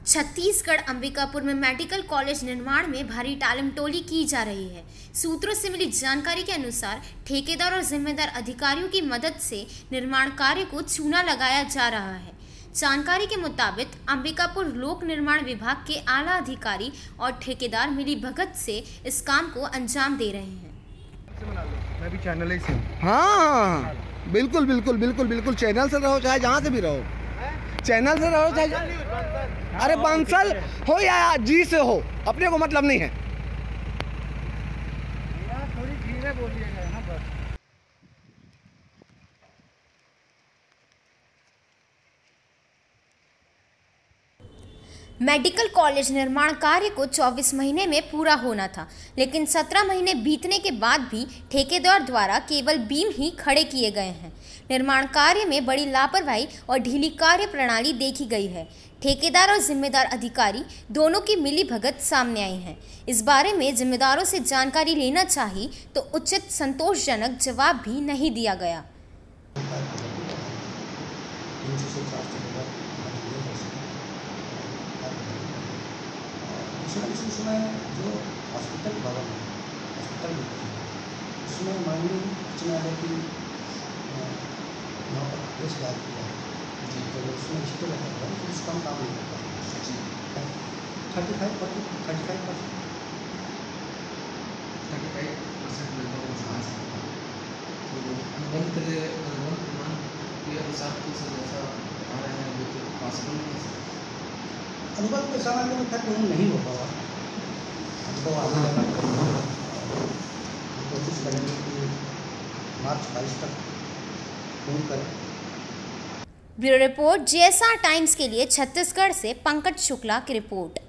छत्तीसगढ़ अंबिकापुर में medical college निर्माण में भारी टालमटोली की जा रही है। सूत्रों से मिली जानकारी के अनुसार ठेकेदार और जिम्मेदार अधिकारियों की मदद से निर्माण कार्य को चूना लगाया जा रहा है। जानकारी के मुताबिक अंबिकापुर लोक निर्माण विभाग के आला अधिकारी और ठेकेदार मिली भगत से इस काम को अंजाम दे रहे हैं। मैं भी चैनल ही से हूँ। हाँ, बिल्कुल बिल्कुल बिल्कुल बिल्कुल चैनल से रहो चाहे जहाँ से भी रहो, चैनल से रहो चाहे अरे बंसल हो या जी से हो, अपने को मतलब नहीं है। थोड़ी धीरे बोलिएगा ना बस। मेडिकल कॉलेज निर्माण कार्य को 24 महीने में पूरा होना था, लेकिन 17 महीने बीतने के बाद भी ठेकेदार द्वारा केवल बीम ही खड़े किए गए हैं। निर्माण कार्य में बड़ी लापरवाही और ढीली कार्य प्रणाली देखी गई है। ठेकेदार और जिम्मेदार अधिकारी दोनों की मिलीभगत सामने आई है। इस बारे में जिम्मेदारों से जानकारी लेना चाहिए तो उचित संतोषजनक जवाब भी नहीं दिया गया। उसमें जो हॉस्पिटल भवन है, हॉस्पिटल उसमें माननीय उच्च न्यायालय की वहाँ पर आदेश जारी किया है तो उसमें स्टे लगा हुआ है, उसका हम काम नहीं कर पाते। 35% अनुबंध प्रमाण के अनुसार जैसा बता रहे हैं वो तो पॉसिबल नहीं है। अनुबंध के सामान्य में खत्म नहीं हो पावा, हमको कोशिश करेंगे कि मार्च 22 तक पूर्ण करें। ब्यूरो रिपोर्ट JSR टाइम्स के लिए छत्तीसगढ़ से पंकज शुक्ला की रिपोर्ट।